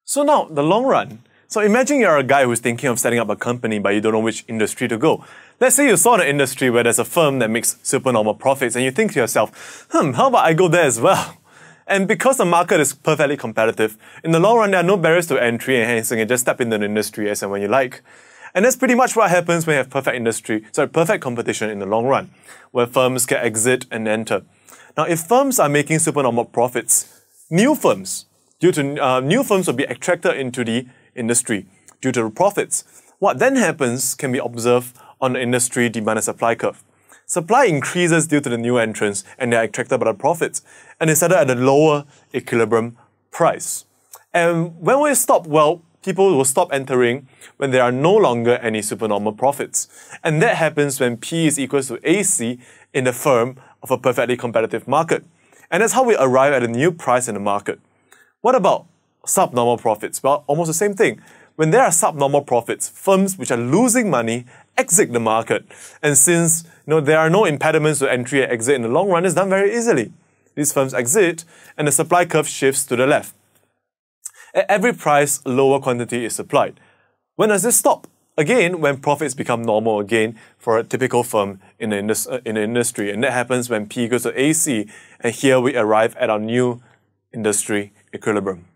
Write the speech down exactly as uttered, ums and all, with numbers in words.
So now, the long run. So imagine you're a guy who's thinking of setting up a company but you don't know which industry to go. Let's say you saw an industry where there's a firm that makes supernormal profits and you think to yourself, hmm, how about I go there as well? And because the market is perfectly competitive, in the long run there are no barriers to entry and hence you can just step into the industry as and when you like. And that's pretty much what happens when you have perfect industry, sorry, perfect competition in the long run, where firms can exit and enter. Now if firms are making supernormal profits, new firms, due to uh, new firms will be attracted into the industry due to the profits. What then happens can be observed on the industry demand and supply curve. Supply increases due to the new entrants and they are attracted by the profits and they settle at a lower equilibrium price. And when will it stop? Well, people will stop entering when there are no longer any supernormal profits. And that happens when P is equal to A C in the firm of a perfectly competitive market. And that's how we arrive at a new price in the market. What about subnormal profits? Well, almost the same thing. When there are subnormal profits, firms which are losing money exit the market. And since you know, there are no impediments to entry and exit in the long run, it's done very easily. These firms exit and the supply curve shifts to the left. At every price, lower quantity is supplied. When does this stop? Again, when profits become normal again for a typical firm in the, indus in the industry. And that happens when P equals to A C. And here we arrive at our new industry equilibrium.